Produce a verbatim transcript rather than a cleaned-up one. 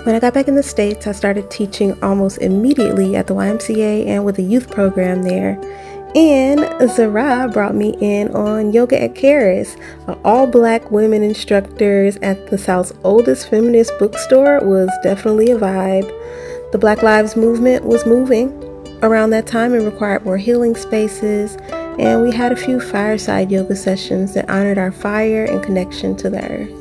When I got back in the States, I started teaching almost immediately at the Y M C A and with a youth program there. And Zara brought me in on Yoga at Karis. All black women instructors at the South's oldest feminist bookstore was definitely a vibe. The Black Lives Movement was moving around that time and required more healing spaces. And we had a few fireside yoga sessions that honored our fire and connection to the earth.